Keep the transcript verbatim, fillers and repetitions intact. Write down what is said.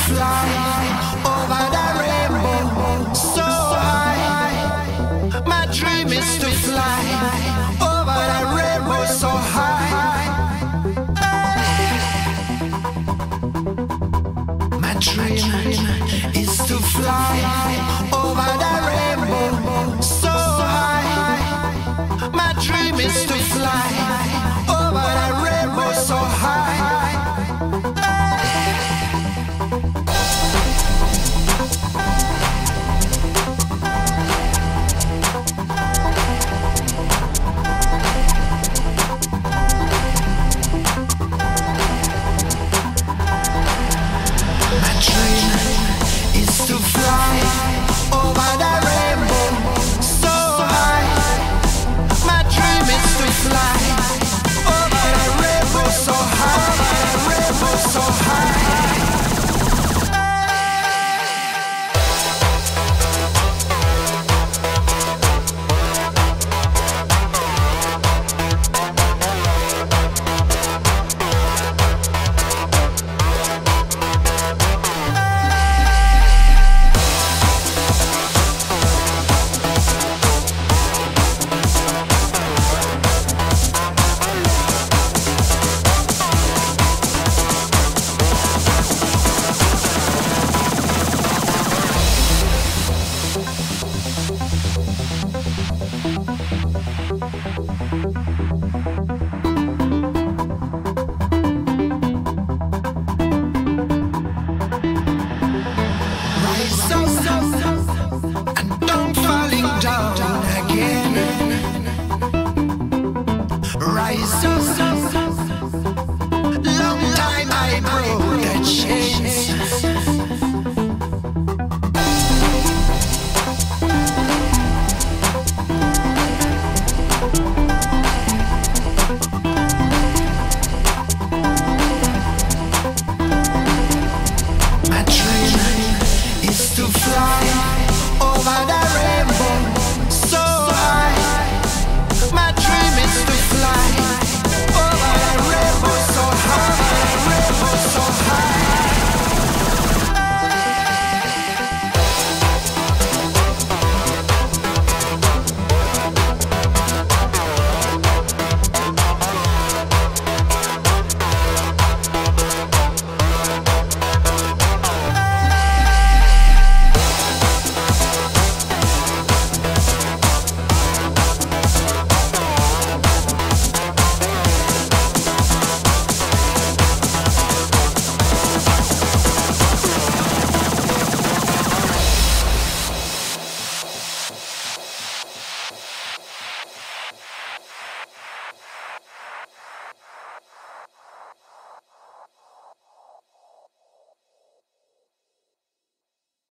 fly over the rainbow so high. My dream is to fly over the rainbow so high. My dream is to fly over the rainbow so high. My dream is to fly over the rainbow so high. We'll be right back.